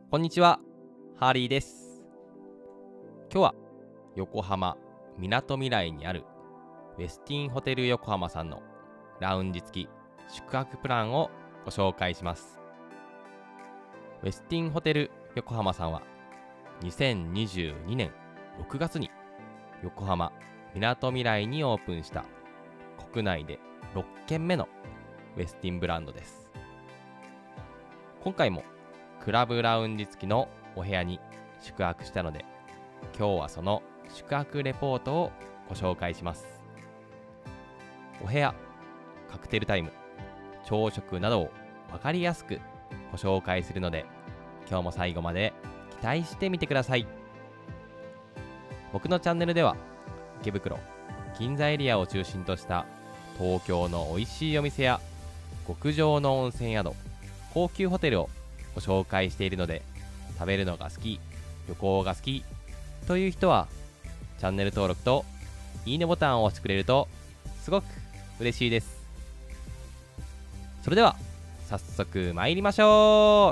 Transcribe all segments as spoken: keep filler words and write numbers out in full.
こんにちは、ハーリーです。今日は横浜みなとみらいにあるウェスティンホテル横浜さんのラウンジ付き宿泊プランをご紹介します。ウェスティンホテル横浜さんはにせんにじゅうにねんろくがつに横浜みなとみらいにオープンした国内でろっけんめのウェスティンブランドです。今回もクラブラウンジ付きのお部屋に宿泊したので、今日はその宿泊レポートをご紹介します。お部屋、カクテルタイム、朝食などを分かりやすくご紹介するので、今日も最後まで期待してみてください。僕のチャンネルでは池袋、銀座エリアを中心とした東京の美味しいお店や極上の温泉宿、高級ホテルをご紹介しているので、食べるのが好き、旅行が好きという人はチャンネル登録といいねボタンを押してくれるとすごく嬉しいです。それでは早速参りましょ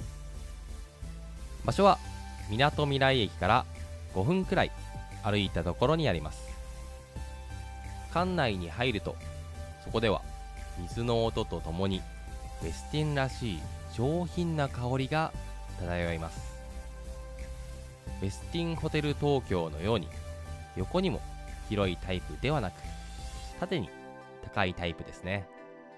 う。場所はみなとみらい駅からごふんくらい歩いたところにあります。館内に入ると、そこでは水の音とともにウェスティンらしい上品な香りが漂います。ウェスティンホテル東京のように横にも広いタイプではなく、縦に高いタイプですね。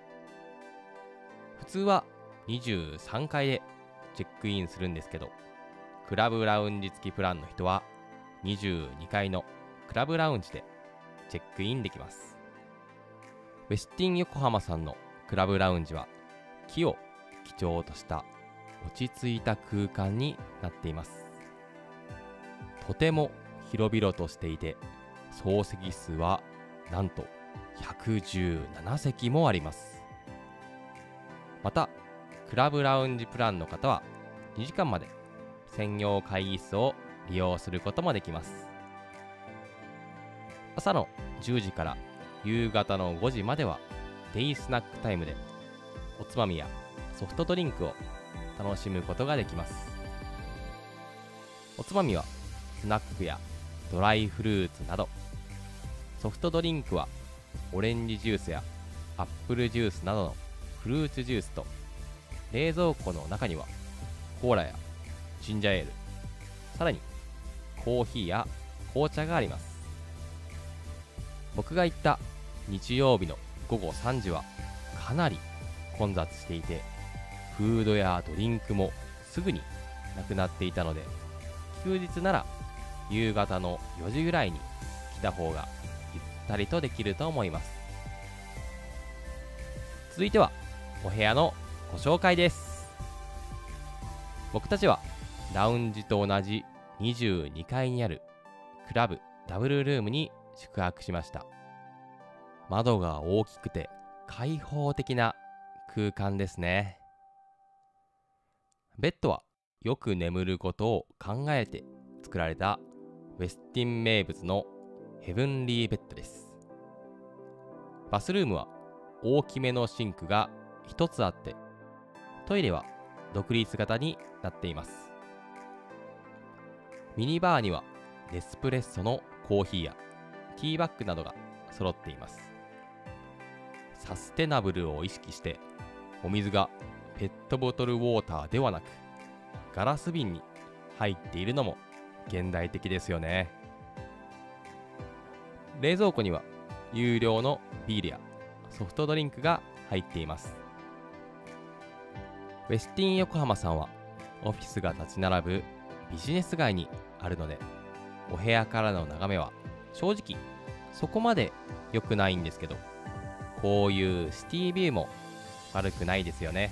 普通はにじゅうさんがいでチェックインするんですけど、クラブラウンジ付きプランの人はにじゅうにかいのクラブラウンジでチェックインできます。ウェスティン横浜さんのクラブラウンジは木を基調とした落ち着いた空間になっています。とても広々としていて、総席数はなんとひゃくじゅうななせきもあります。またクラブラウンジプランの方はにじかんまで専用会議室を利用することもできます。朝のじゅうじから夕方のごじまではデイスナックタイムで、おつまみやソフトドリンクを楽しむことができます。おつまみはスナックやドライフルーツなど、ソフトドリンクはオレンジジュースやアップルジュースなどのフルーツジュースと、冷蔵庫の中にはコーラやジンジャーエール、さらにコーヒーや紅茶があります。僕が行った日曜日のごごさんじはかなり混雑していて、フードやドリンクもすぐになくなっていたので、休日なら夕方のよじぐらいに来た方がゆったりとできると思います。続いてはお部屋のご紹介です。僕たちはラウンジと同じにじゅうにかいにあるクラブダブルルームに宿泊しました。窓が大きくて開放的な空間ですね。ベッドはよく眠ることを考えて作られたウェスティン名物のヘブンリーベッドです。バスルームは大きめのシンクがひとつあって、トイレは独立型になっています。ミニバーにはネスプレッソのコーヒーやティーバッグなどが揃っています。サステナブルを意識して、お水がペットボトルウォーターではなくガラス瓶に入っているのも現代的ですよね。冷蔵庫には有料のビールやソフトドリンクが入っています。ウェスティン横浜さんはオフィスが立ち並ぶビジネス街にあるので、お部屋からの眺めは正直そこまで良くないんですけど、こういうシティビューも悪くないですよね。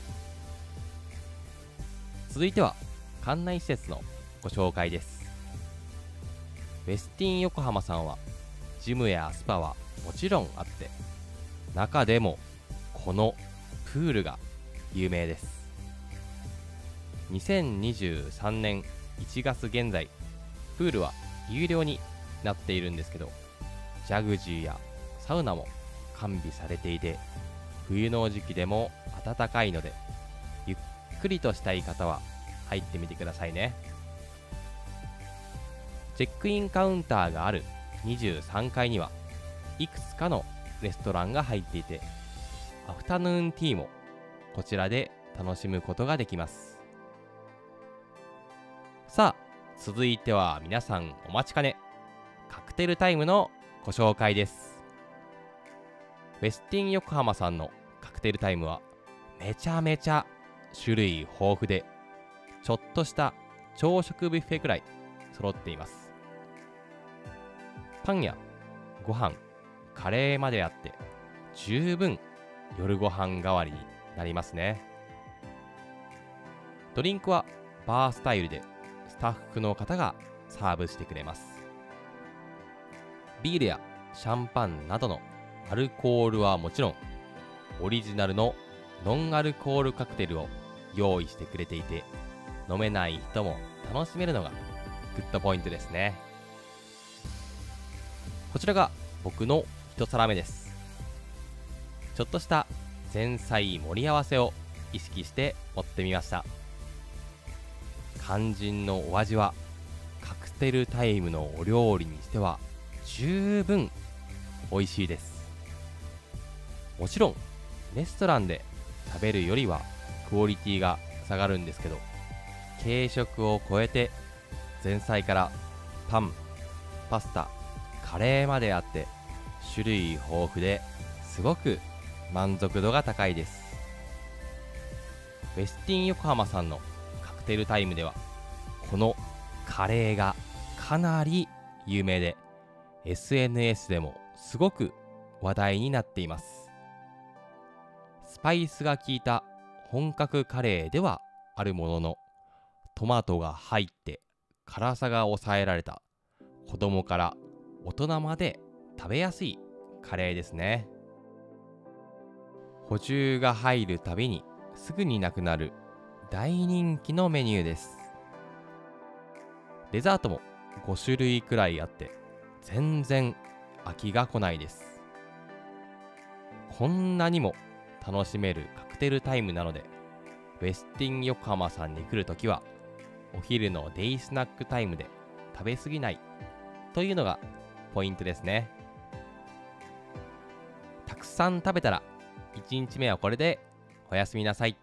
続いては館内施設のご紹介です。ウェスティン横浜さんはジムやスパはもちろんあって、中でもこのプールが有名です。にせんにじゅうさんねんいちがつ現在、プールは有料になっているんですけど、ジャグジーやサウナも完備されていて、冬の時期でも暖かいので、ゆっくりとしたい方は入ってみてくださいね。チェックインカウンターがあるにじゅうさんかいにはいくつかのレストランが入っていて、アフタヌーンティーもこちらで楽しむことができます。さあ、続いては皆さんお待ちかね、カクテルタイムのご紹介です。ウェスティン横浜さんのカクテルタイムはめちゃめちゃ種類豊富で、ちょっとした朝食ビュッフェくらい揃っています。パンやご飯、カレーまであって十分夜ご飯代わりになりますね。ドリンクはバースタイルでスタッフの方がサーブしてくれます。ビールやシャンパンなどのアルコールはもちろん、オリジナルのノンアルコールカクテルを用意してくれていて、飲めない人も楽しめるのがグッドポイントですね。こちらが僕の一皿目です。ちょっとした前菜盛り合わせを意識して持ってみました。肝心のお味はカクテルタイムのお料理にしては十分美味しいです。もちろんレストランで食べるよりはクオリティが下がるんですけど、軽食を超えて前菜からパン、パスタ、カレーまであって種類豊富ですごく満足度が高いです。ウェスティン横浜さんのカクテルタイムではこのカレーがかなり有名で、 エスエヌエス でもすごく話題になっています。スパイスが効いた本格カレーではあるものの、トマトが入って辛さが抑えられた子供から大人まで食べやすいカレーですね。補充が入るたびにすぐになくなる大人気のメニューです。デザートもごしゅるいくらいあって全然飽きが来ないです。こんなにも楽しめるカクテルタイムなので、ウェスティン横浜さんに来るときはお昼のデイスナックタイムで食べ過ぎないというのがポイントですね。たくさん食べたらいちにちめはこれでおやすみなさい。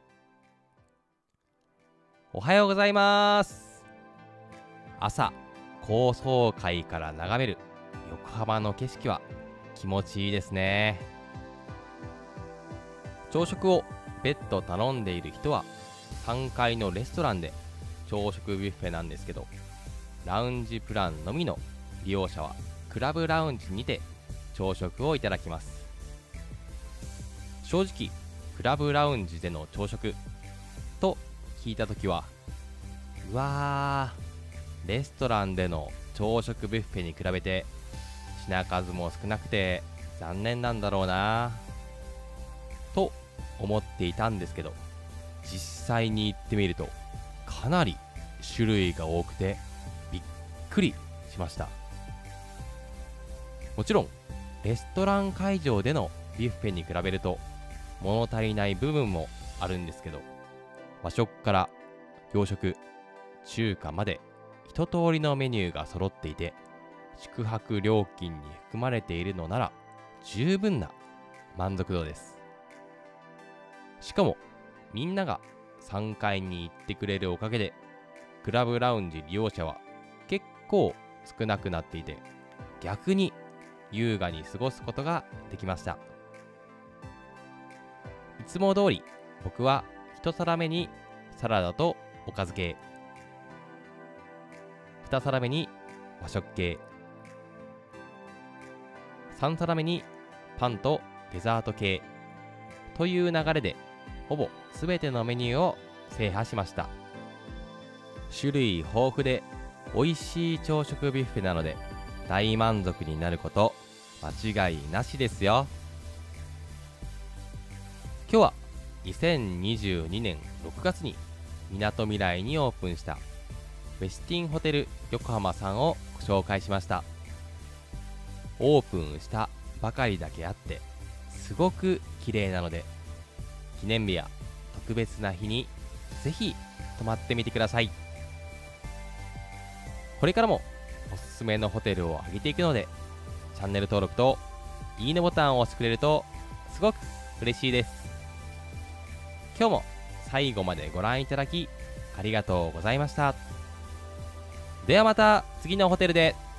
おはようございます。朝高層階から眺める横浜の景色は気持ちいいですね。朝食を別途頼んでいる人はさんがいのレストランで朝食ビュッフェなんですけど、ラウンジプランのみの利用者はクラブラウンジにて朝食をいただきます。正直クラブラウンジでの朝食と聞いたときは、うわー、レストランでの朝食ビュッフェに比べて品数も少なくて残念なんだろうなと思っていたんですけど、実際に行ってみるとかなり種類が多くてびっくりしました。もちろんレストラン会場でのビュッフェに比べると物足りない部分もあるんですけど、和食から洋食、中華まで一通りのメニューが揃っていて、宿泊料金に含まれているのなら十分な満足度です。しかもみんながさんがいに行ってくれるおかげでクラブラウンジ利用者は結構少なくなっていて、逆に優雅に過ごすことができました。いつも通り僕は一皿目にサラダとおかず系、二皿目に和食系、三皿目にパンとデザート系という流れでほぼ全てのメニューを制覇しました。種類豊富で美味しい朝食ビュッフェなので大満足になること間違いなしですよ。今日はにせんにじゅうにねんろくがつにみなとみらいにオープンしたウェスティンホテル横浜さんをご紹介しました。オープンしたばかりだけあってすごく綺麗なので、記念日や特別な日にぜひ泊まってみてください。これからもおすすめのホテルを上げていくので、チャンネル登録といいねボタンを押してくれるとすごく嬉しいです。今日も最後までご覧いただきありがとうございました。ではまた次のホテルで。